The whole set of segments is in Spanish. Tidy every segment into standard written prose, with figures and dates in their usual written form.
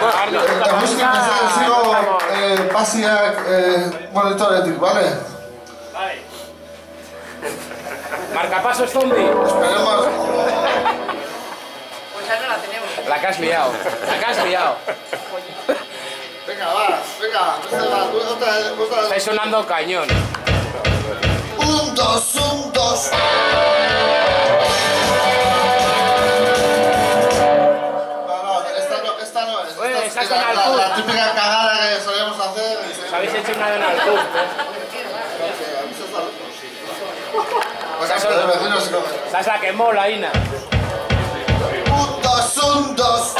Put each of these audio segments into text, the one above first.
música que sigo Pasiak monitoretik, ¿vale? Vale. Marcapasos zombie. Esperemos. Pues ya no la tenemos. La que has liado. La que has liado. Venga, va, otra. Está sonando cañón. 1, 2, 1, 2. Esta no es. Oye, Esta esta es es con la típica cagada que solíamos hacer. ¿Os habéis hecho una de un alcohol? Esa es la que mola, Ina. 1, 2, 1, 2.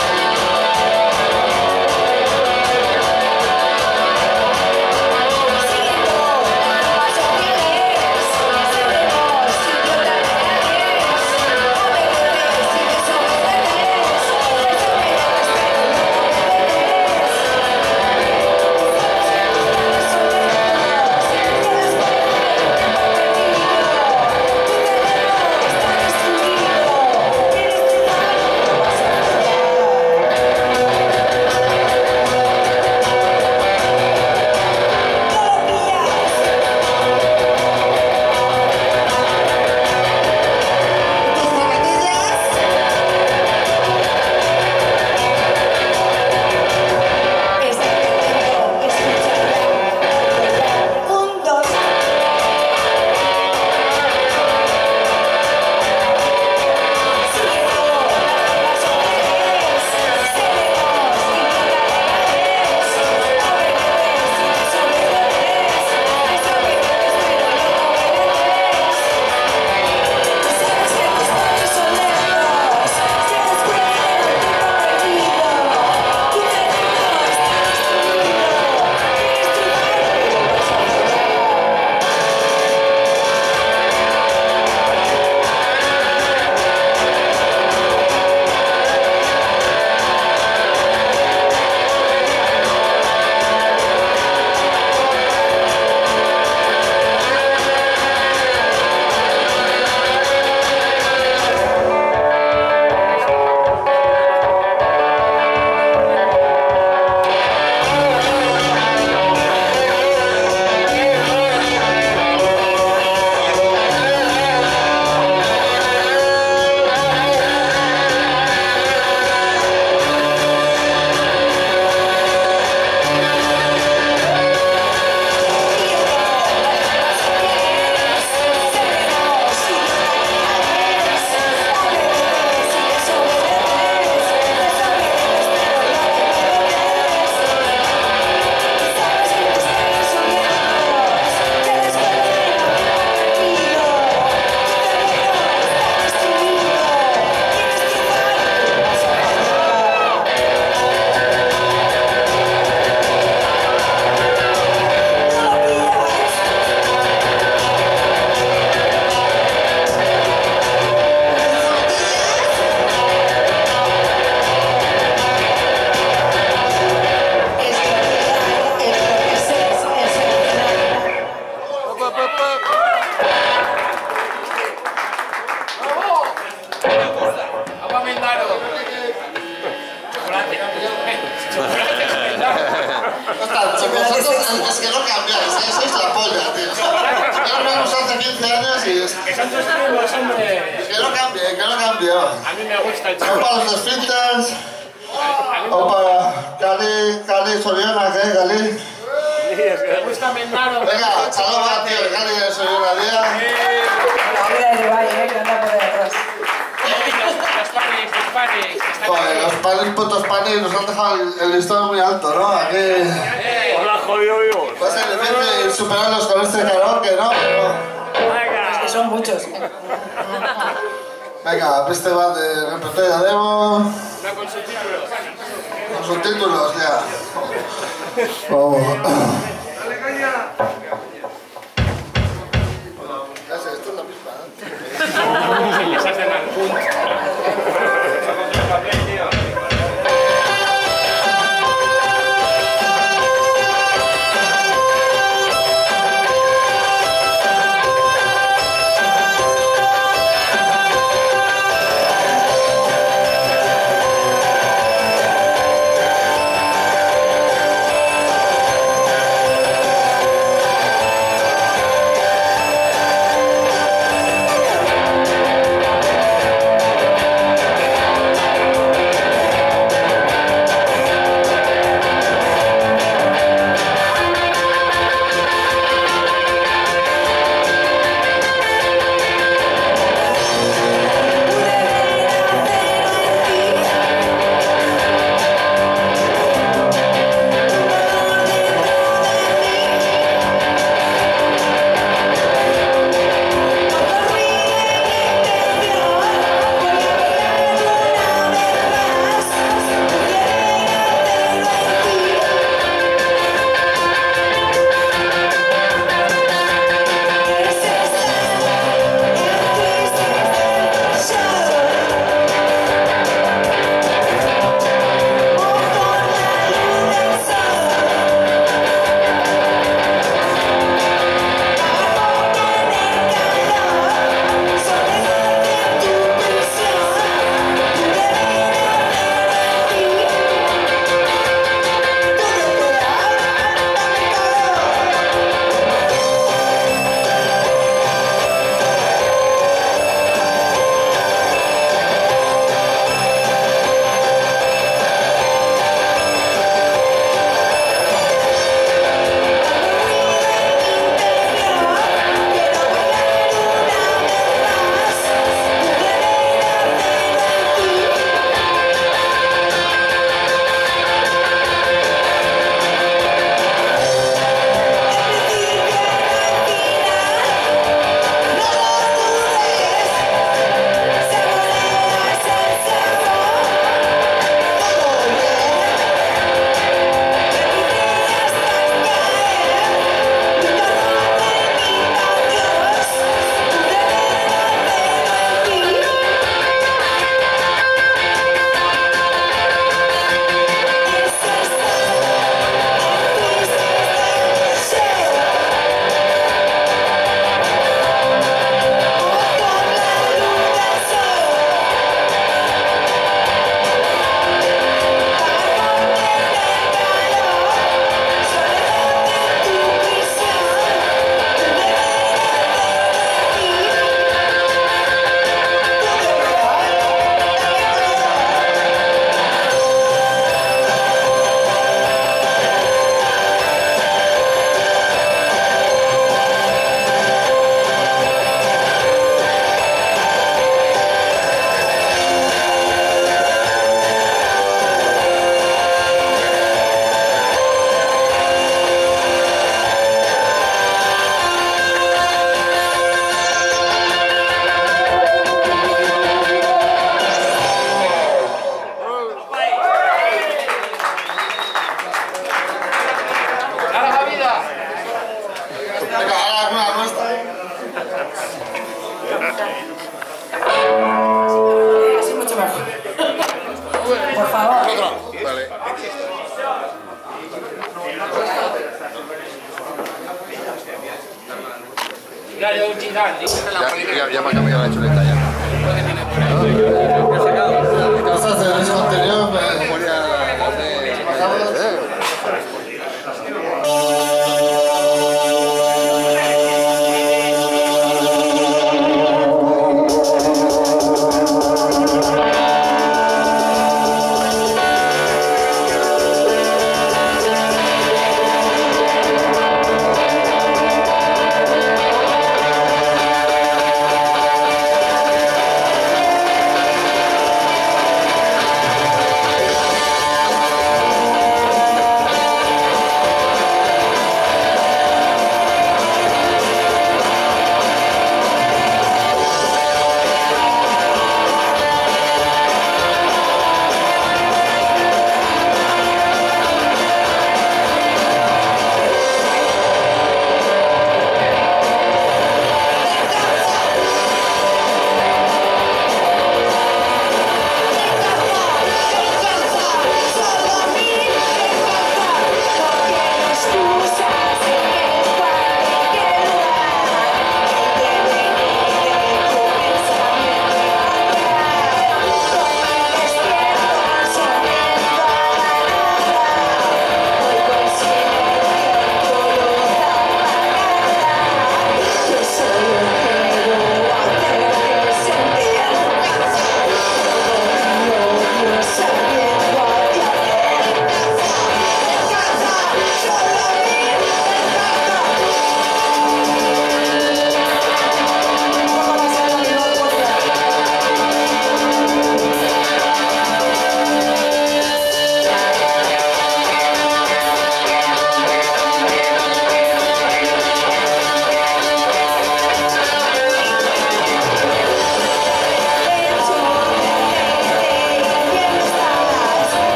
Es que no cambiáis, sois la polla, tío. Ya lo vimos hace 15 años y es... Que son tus primos, hombre. Que no cambie. A mí me gusta el O chaval. para los desfintas, o para Cali, Soriana, ¿qué, Cali? Me gusta Mendaro. Venga, saluda, tío, Cali, Soriana, tía. La vida de Valle, que anda por detrás. Los panes. Joder, los panes, putos panes, nos han dejado el listón muy alto, ¿no? Aquí... Hola, jodido vivo. Va a ser difícil superarlos con este karaoke, ¿no? Es que son muchos. Venga, este va de repertorio de demo. Una con subtítulos. Con subtítulos, ya. Vamos. Esto es la misma, ¿eh? Les hacen al punto. Ya me ha cambiado la chuleta ya. Cosas de derecho anterior,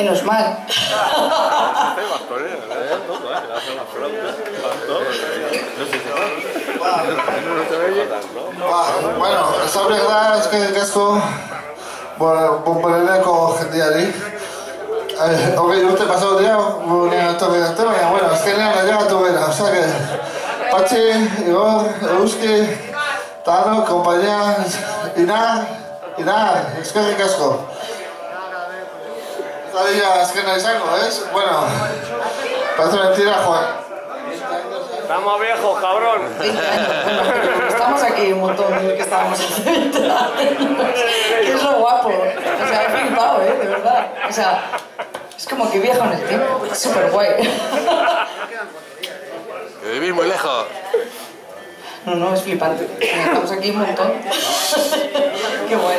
Menos mal. Bueno, esan behar da, eskerrik asko Bonbereneko jendeari. Hogei urte pasatu dira, gurean etorri dute, baina, bueno, azkenean ailegatu gara, osea que Patxi, Igor, Euski, Tano, kompainia, Inar, eskerrik asko. Zadilla azkena izango, ¿es? Bueno, parece mentira, Juan. Estamos viejos, cabrón. 20 años. Bueno, estamos aquí un montón de que estábamos hace 20 años. Que es lo guapo. O sea, he flipado, de verdad. O sea, es como que viajo en el tiempo. Es súper guay. Vivir muy lejos. No, es flipante. Estamos aquí un montón. Qué guay.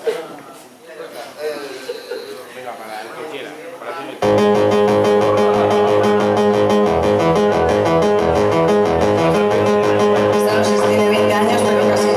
Venga, para el que quiera. Para ti. Esta no sé si tiene 20 años, pero casi.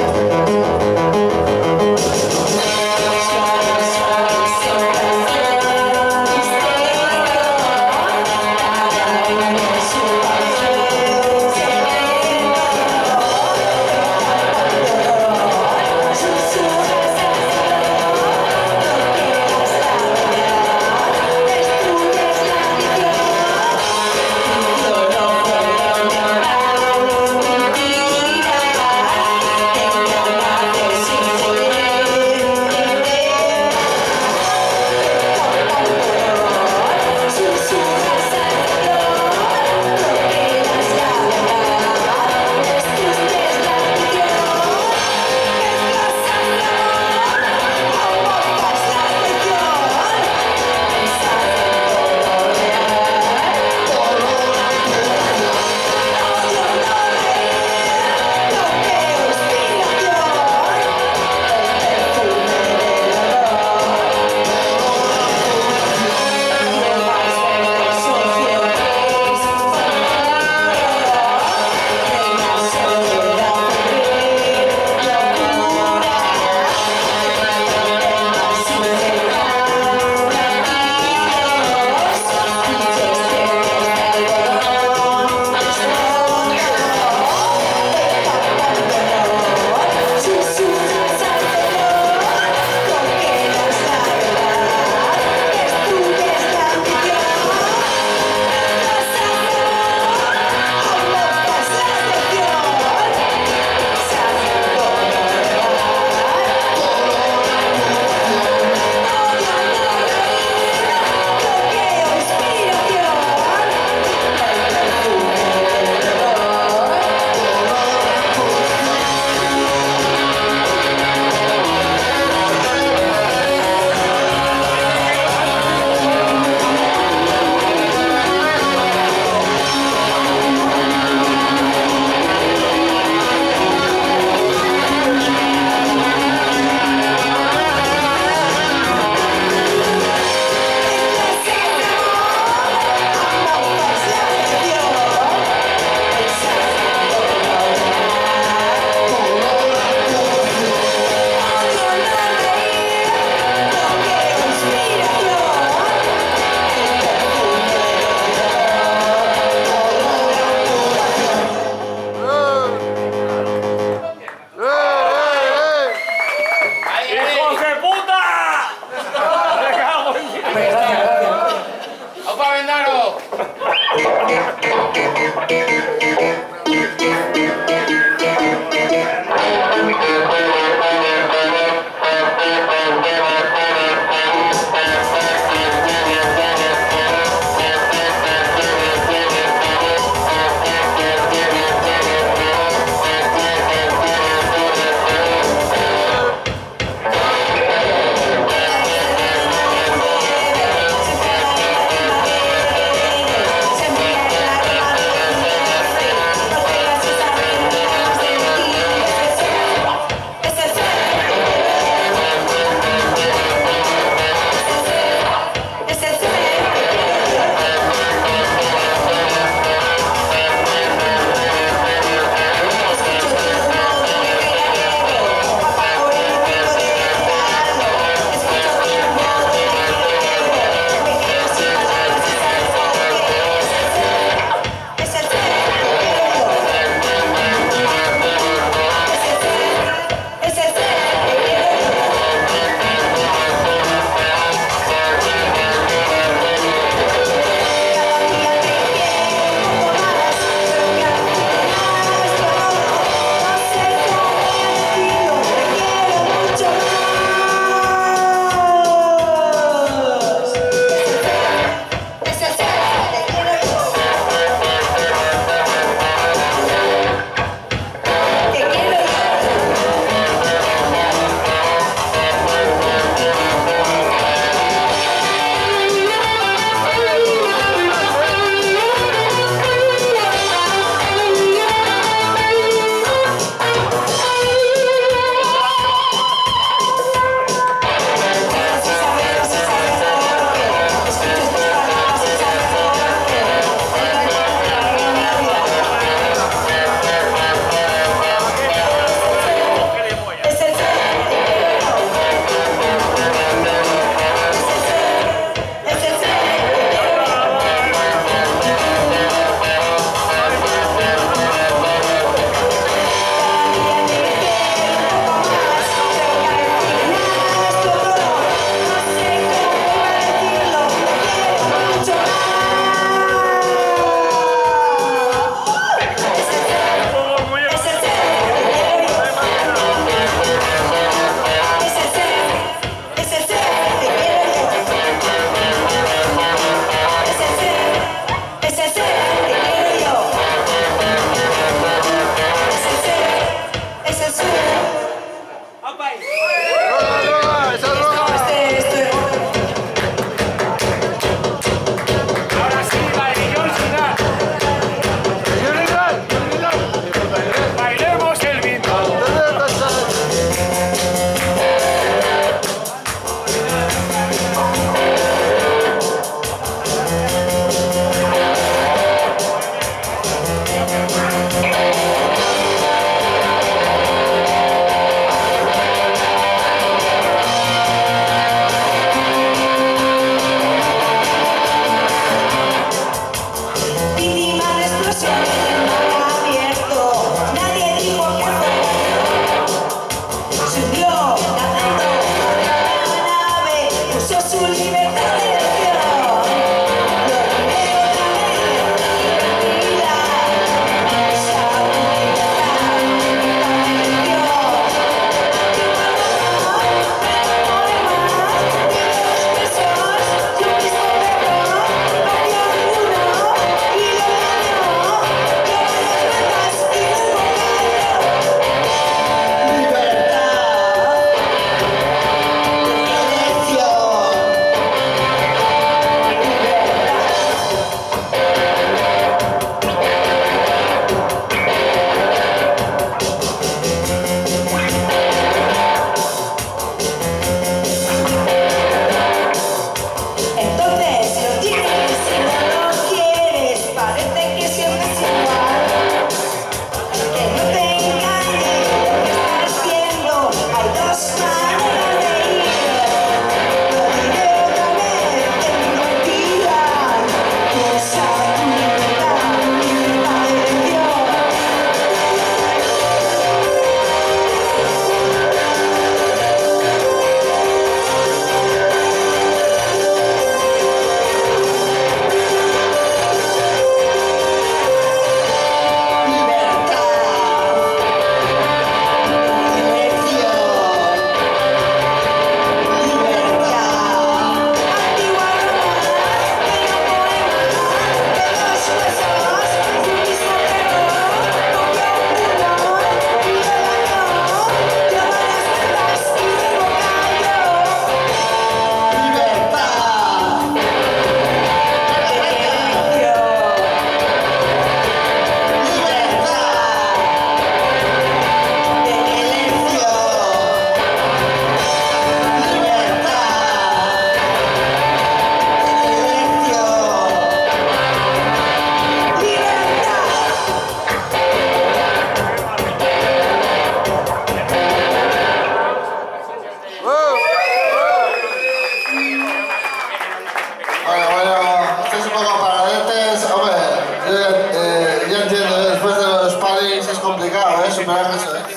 superar eso, ¿eh?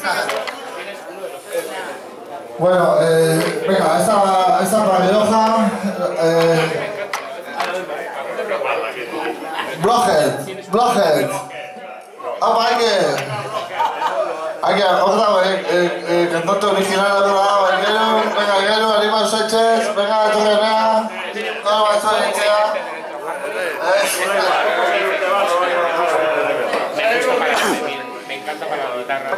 Bueno, venga, esta paradoja... Blockhead. ¡Apa, hay que otra vez, cantante original de otro lado, venga, Alguero, Aníbal Sánchez, venga, Torrenea, todo va a estar Ikea. Me encanta para la guitarra.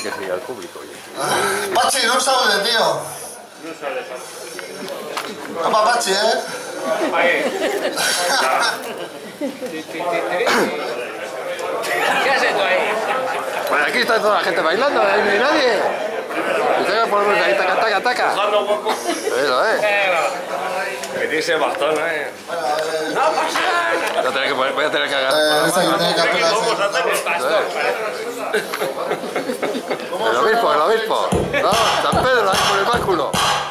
que siga el público. Pachi, no sabe, tío. No sale. Opa, Pachi, ¿eh? ¿Qué has hecho ahí? Bueno, aquí está toda la gente bailando, ahí no hay nadie. Y tengo que ponerme ahí, taca, taca, taca. Buscando hueco. Eso, Metirse bastón, ¡No pasa! voy a tener que agarrar. Esa que tiene que ¿Qué vamos a apelarse. hacer el bastón? El obispo, el obispo. No, San Pedro, ahí por el báculo.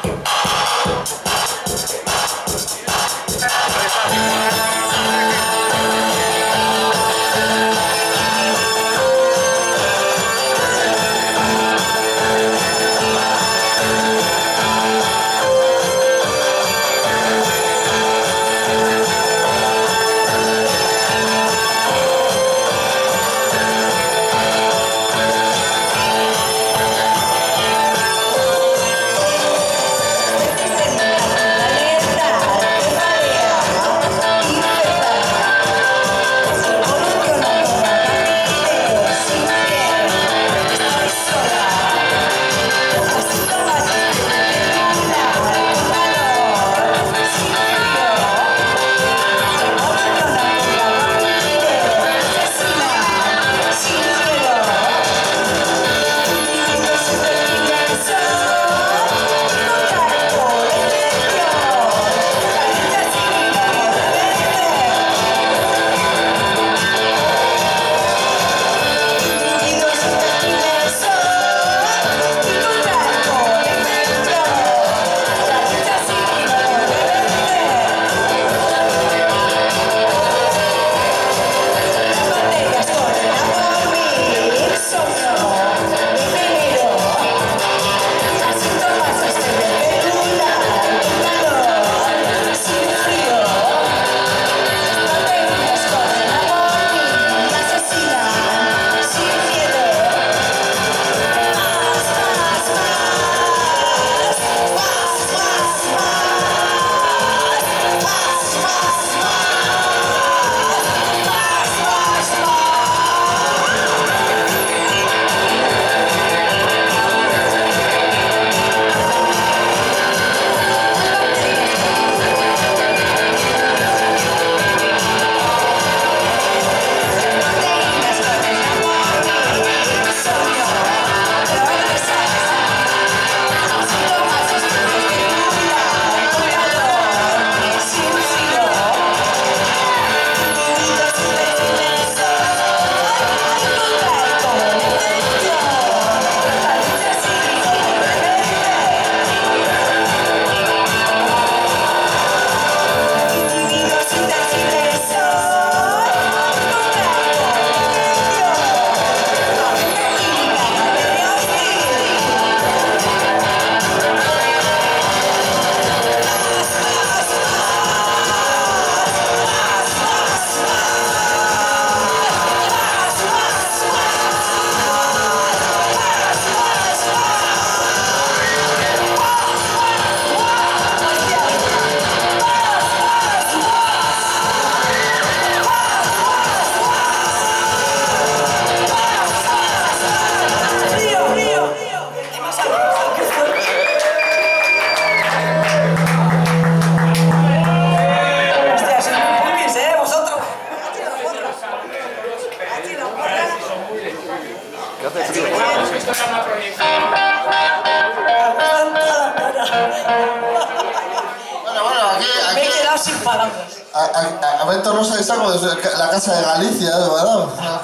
sin palabras. A Bento Rosa y saco desde la casa de Galicia, ¿verdad?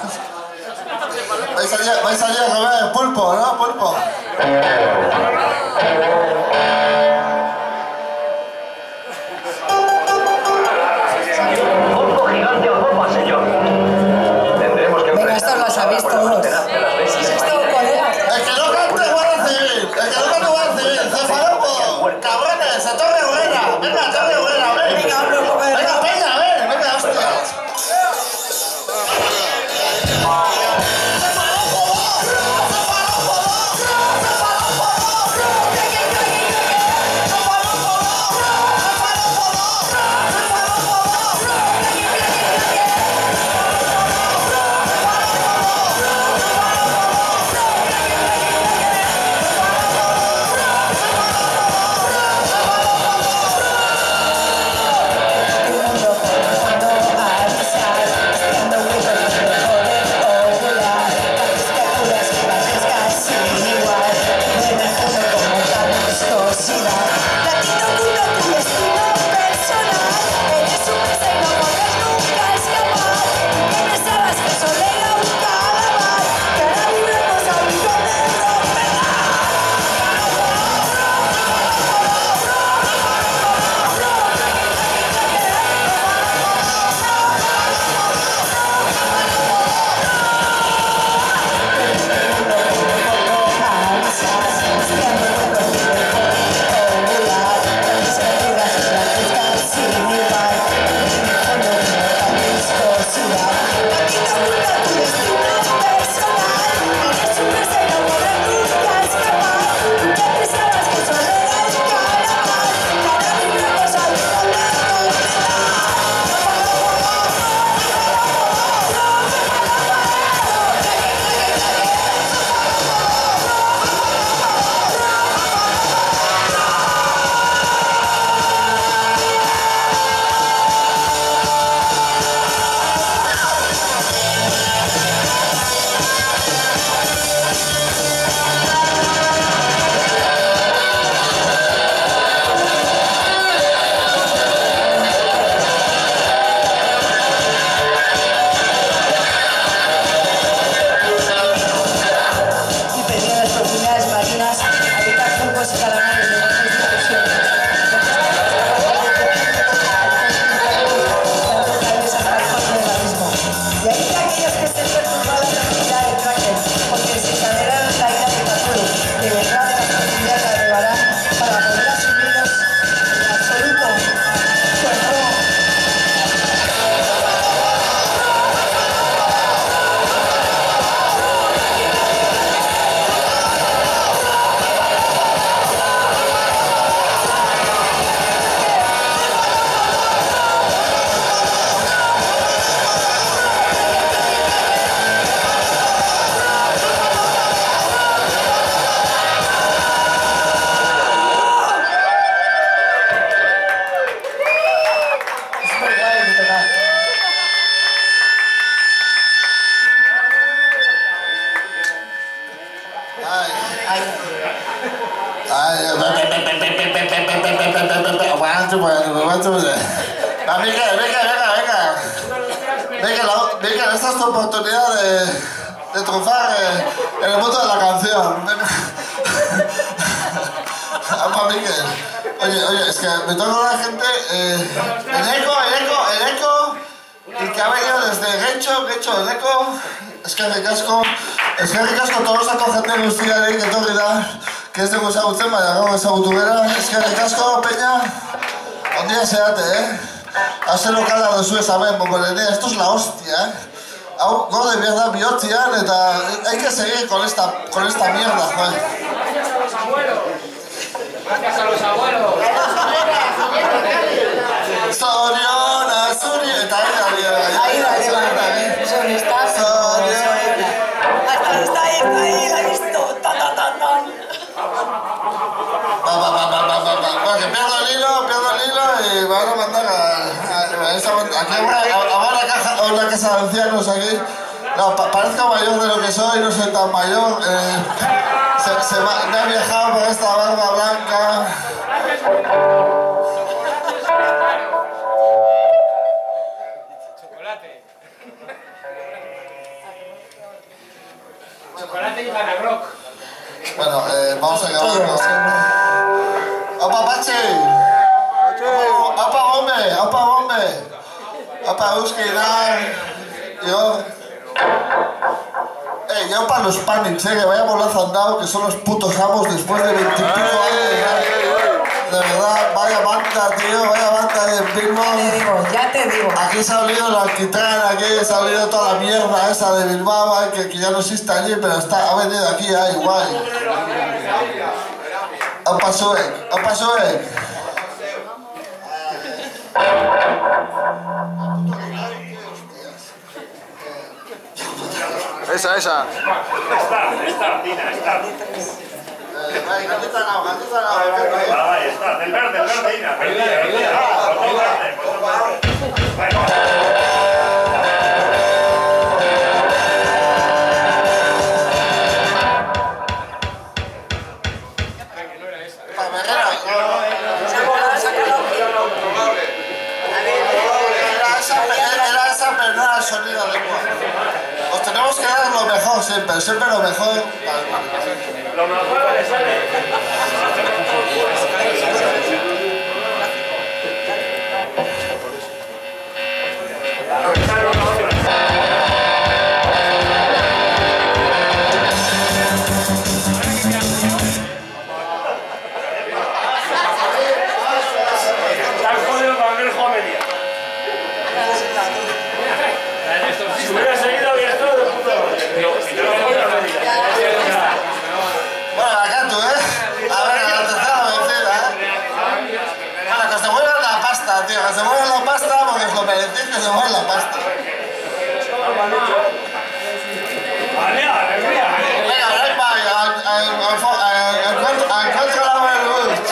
Vais a salir a comer pulpo, ¿no? Pulpo. Pulpo gigante o copa, señor. Tendremos que... Venga, esto lo sabéis todos. Esto, colegas. El que no cante Guardia Civil, el que no cante Guardia Civil, cefalopo, cabrones, a Torre Obrera, venga, Torre Obrera, ven. Venga, hablo un poco de... Venga, peña, ven, venga, hostias. Venga, esta es tu oportunidad de triunfar en el mundo de la canción. Oye, es que me toca la gente, el eco, y que ha venido desde Getxo, el eco, es que ricasco, todos a gente guztiari, que torri da, que ez dugu ezagutzen, baina gaur ezagutu bera, es que ricasco, peña, ondia zeate, Hace lokala duzu ezamen, Bocolenea, esto es la hostia, Hau, gorde mierda bihotzian, eta hay que seguir con esta mierda, joder. Gracias a los abuelos. Soriona, Sori, eta ahí, Sori, estás. Está ahí, la he visto. Que pierdo el hilo y me van a mandar a una casa de ancianos aquí. No, parezco mayor de lo que soy, no soy tan mayor. Me ha viajado por esta barba blanca. Chocolate y Panagroc. Bueno, vamos a acabar. ¡Opa, Pachi! ¡Opa, bombe! ¡Opa, Euski, yo para los Panics, que vaya bolazo andado, que son los putos amos después de 20 y pico años. De verdad, vaya banda, tío, vaya banda de Bilbao. Ya te digo. Aquí se ha olido el alquitrán, aquí se ha olido toda la mierda esa de Bilbao, que ya no existe allí, pero ha venido aquí, guay. Opa, sube. Esa. Está, Tina, está. Gatita no. Ahí está, del verde, Ina. Era esa, pero no era el sonido adecuado. Os tenemos que dar lo mejor siempre lo mejor. Lo mejor le sale. Si hubiera seguido había estado de puta madre. Bueno, acá tú, A ver, a la tercera vencida, Bueno, que se mueva la pasta, tío. Que se mueva la pasta porque os lo merecéis, que se mueva la pasta. Venga, right back. Uncontrollable rules.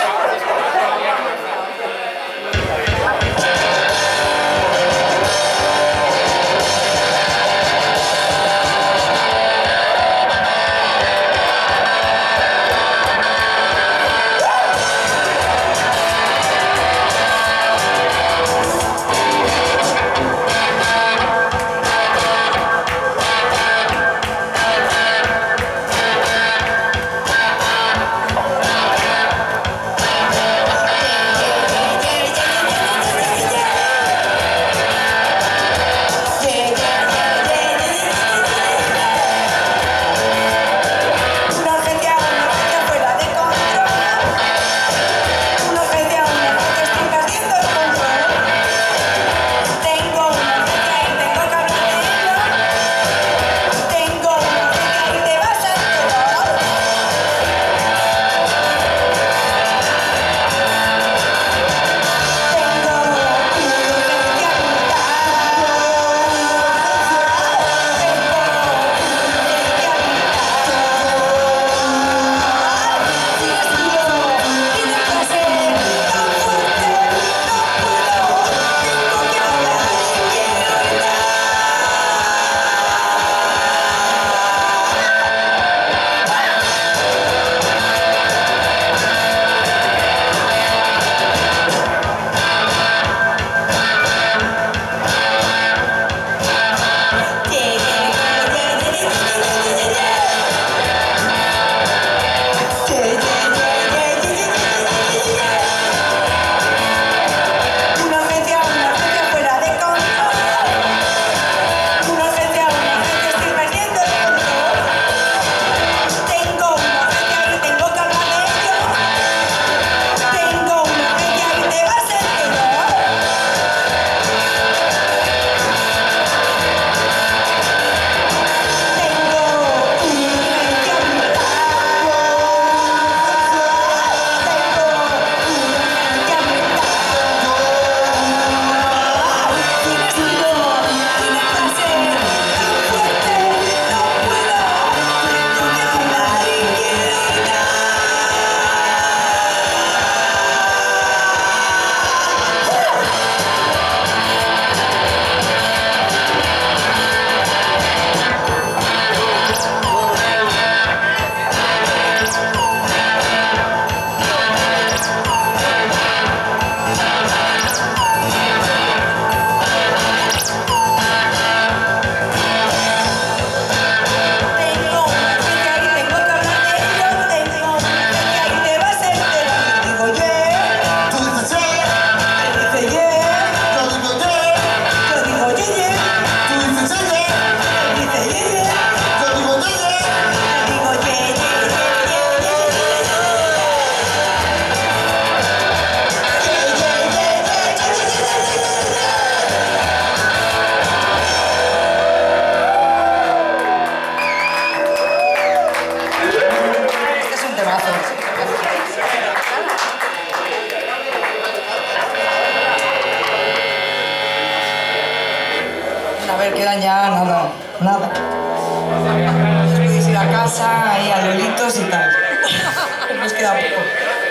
a ver, quedan ya nada. Podéis ir a casa, ahí a lolitos y tal. Nos queda poco.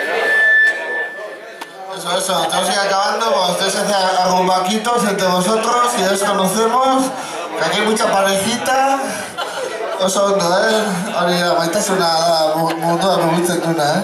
Eso, tenemos que ir acabando, cuando ustedes hacen arrumaquitos entre vosotros y ya os conocemos, que aquí hay mucha parejita. Oso ondo, hori da, maitasuna da mundua mugitzen duna,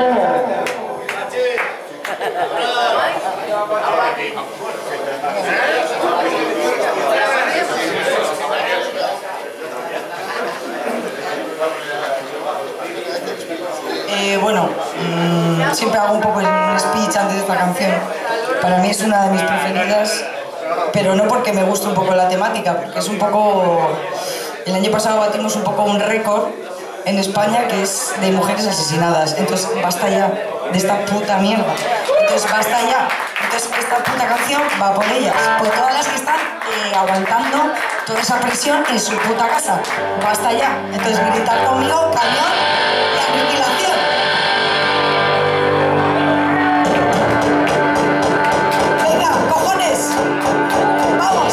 Bueno, siempre hago un poco un speech antes de esta canción. Para mí es una de mis preferidas, pero no porque me guste un poco la temática, porque es un poco... El año pasado batimos un poco un récord en España que es de mujeres asesinadas. Entonces, basta ya de esta puta mierda. Entonces, basta ya. Entonces, esta puta canción va por ellas, por todas las que están aguantando toda esa presión en su puta casa. Basta ya. Entonces, gritar conmigo, cañón y aniquilación. Venga, cojones. Vamos.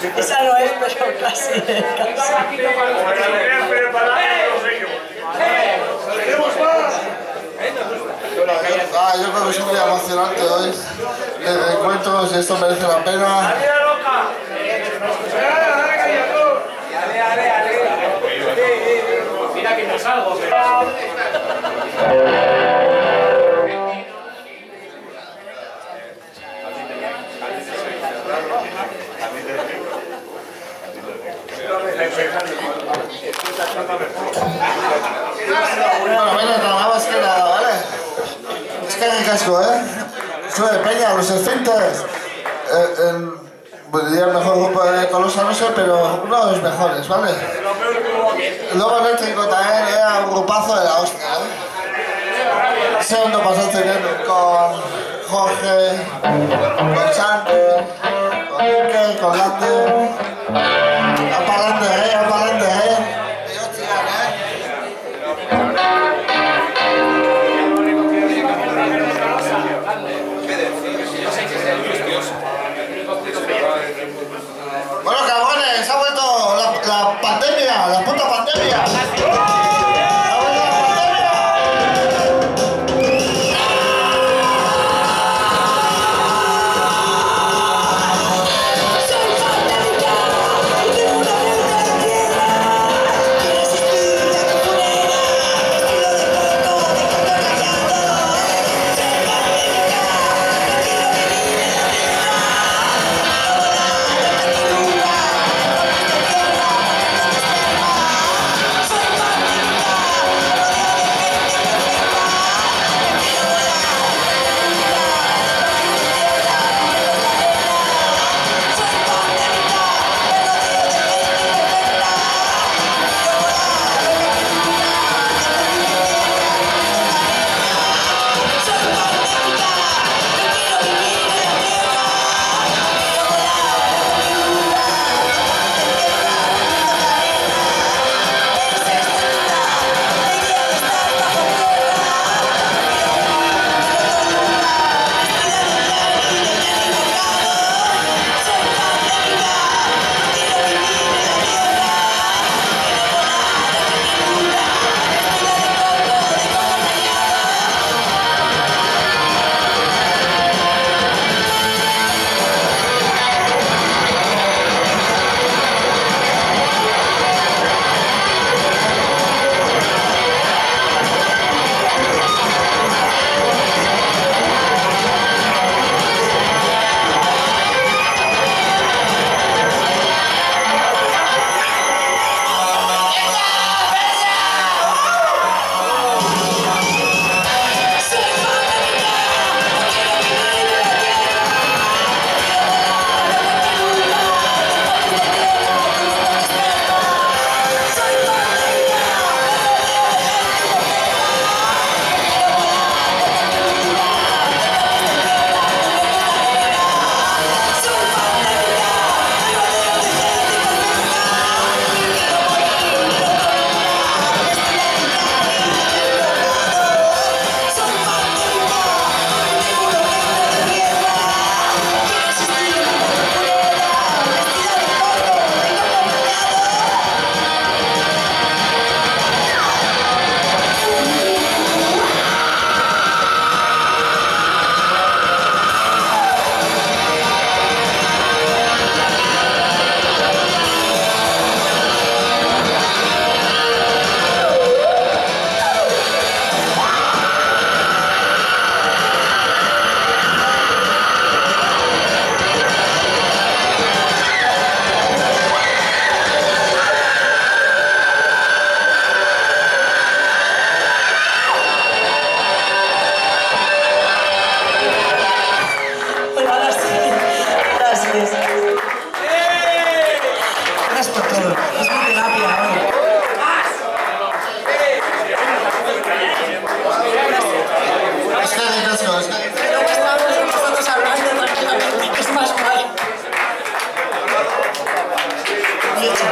Esa no es, pero casi. Yo creo que es un día emocionante hoy. De reencuentros y esto merece la pena. Mira que no salgo, pero... Bueno, venga, nada más que nada, ¿vale? Es que hay casco, ¿eh? Sube Peña, los esfínteres. Diría el mejor grupo de Tolosa, no sé, pero uno de los mejores, ¿vale? Luego Eléctrico también era un grupazo de la hostia, ¿eh? Segundo pasaste bien con Jorge, con Santi, con Iker, con Lante. Apalante, apalante, y yo tiran, Bueno, cabrones, ha vuelto la pandemia, la puta pandemia. hecho.